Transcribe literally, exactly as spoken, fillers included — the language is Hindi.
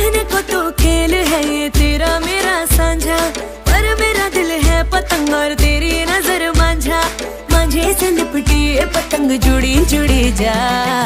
देखने को तो खेल है ये तेरा मेरा साझा, पर मेरा दिल है पतंग और तेरी नजर मांझा। मांझे से लिपटी ये पतंग जुड़ी जुड़ी जा।